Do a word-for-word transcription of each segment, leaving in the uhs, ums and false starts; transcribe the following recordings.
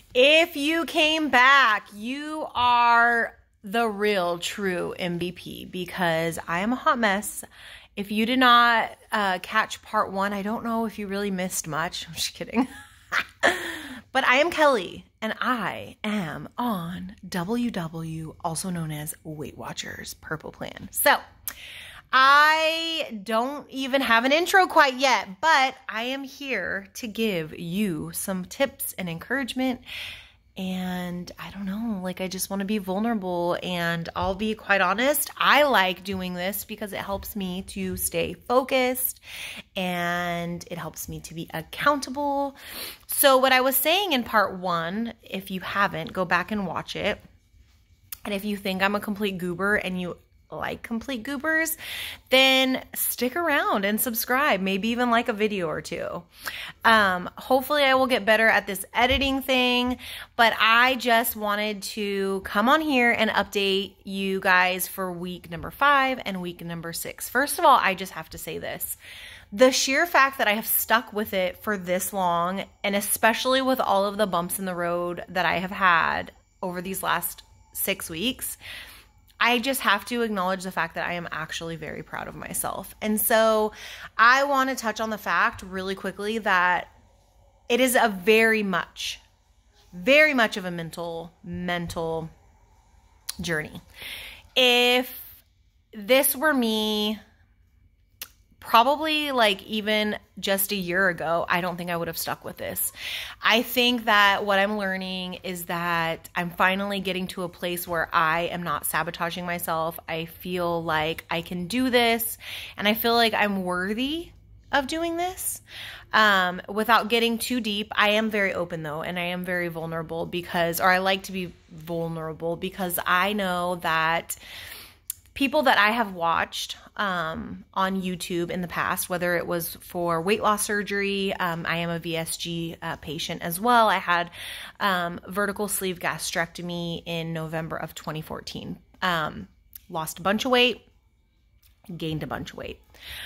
If you came back, you are the real true M V P because I am a hot mess. If you did not uh, catch part one, I don't know if you really missed much. I'm just kidding. But I am Kelly, and I am on W W, also known as Weight Watchers Purple Plan. So I don't even have an intro quite yet, but I am here to give you some tips and encouragement. And I don't know, like I just want to be vulnerable, and I'll be quite honest, I like doing this because it helps me to stay focused and it helps me to be accountable. So what I was saying in part one, if you haven't, go back and watch it. And if you think I'm a complete goober and you like complete goobers, then stick around and subscribe, maybe even like a video or two. Um, hopefully I will get better at this editing thing, but I just wanted to come on here and update you guys for week number five and week number six. First of all, I just have to say this. The sheer fact that I have stuck with it for this long, and especially with all of the bumps in the road that I have had over these last six weeks, I just have to acknowledge the fact that I am actually very proud of myself. And so I want to touch on the fact really quickly that it is a very much, very much of a mental, mental journey. If this were me, probably like even just a year ago, I don't think I would have stuck with this. I think that what I'm learning is that I'm finally getting to a place where I am not sabotaging myself. I feel like I can do this, and I feel like I'm worthy of doing this. Um, without getting too deep, I am very open though, and I am very vulnerable because, or I like to be vulnerable because I know that people that I have watched um, on YouTube in the past, whether it was for weight loss surgery, um, I am a V S G uh, patient as well. I had um, vertical sleeve gastrectomy in November of twenty fourteen. Um, lost a bunch of weight, gained a bunch of weight.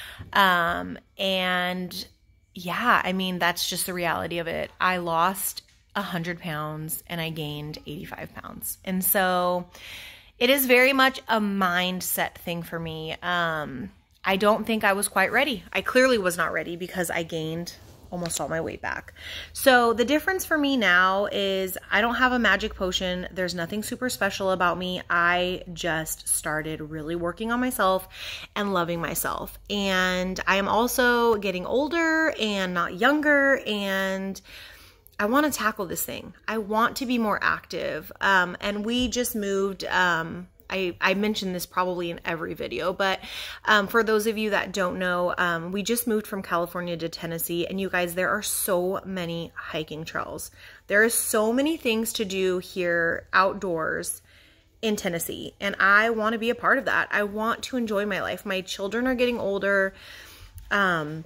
Um, and yeah, I mean, that's just the reality of it. I lost one hundred pounds and I gained eighty-five pounds. And so it is very much a mindset thing for me. Um, I don't think I was quite ready. I clearly was not ready because I gained almost all my weight back. So the difference for me now is I don't have a magic potion. There's nothing super special about me. I just started really working on myself and loving myself. And I am also getting older and not younger, and I want to tackle this thing. I want to be more active. Um, and we just moved, um, I, I mentioned this probably in every video, but um, for those of you that don't know, um, we just moved from California to Tennessee, and you guys, there are so many hiking trails. There are so many things to do here outdoors in Tennessee, and I want to be a part of that. I want to enjoy my life. My children are getting older, um,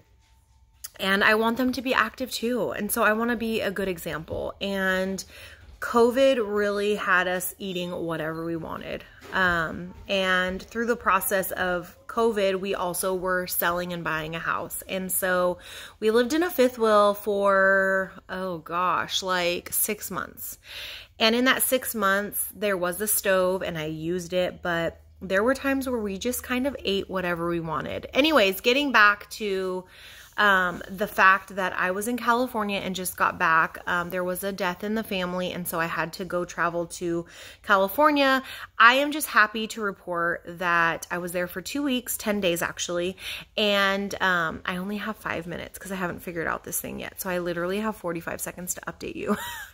and I want them to be active too. And so I want to be a good example. And COVID really had us eating whatever we wanted. Um, and through the process of COVID, we also were selling and buying a house. And so we lived in a fifth wheel for, oh gosh, like six months. And in that six months, there was a stove and I used it, but there were times where we just kind of ate whatever we wanted. Anyways, getting back to Um, the fact that I was in California and just got back, um, there was a death in the family, and so I had to go travel to California. I am just happy to report that I was there for two weeks, ten days actually, and um, I only have five minutes because I haven't figured out this thing yet. So I literally have forty-five seconds to update you.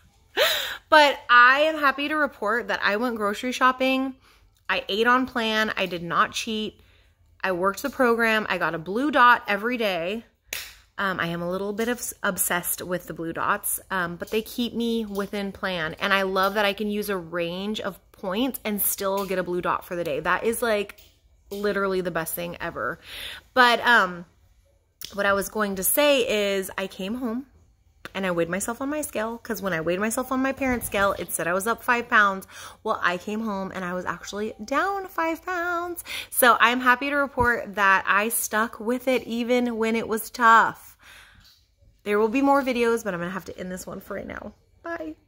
But I am happy to report that I went grocery shopping. I ate on plan. I did not cheat. I worked the program. I got a blue dot every day. Um, I am a little bit of obsessed with the blue dots, um, but they keep me within plan. And I love that I can use a range of points and still get a blue dot for the day. That is like literally the best thing ever. But um, what I was going to say is I came home and I weighed myself on my scale, because when I weighed myself on my parents' scale, it said I was up five pounds. Well, I came home and I was actually down five pounds. So I'm happy to report that I stuck with it even when it was tough. There will be more videos, but I'm going to have to end this one for right now. Bye.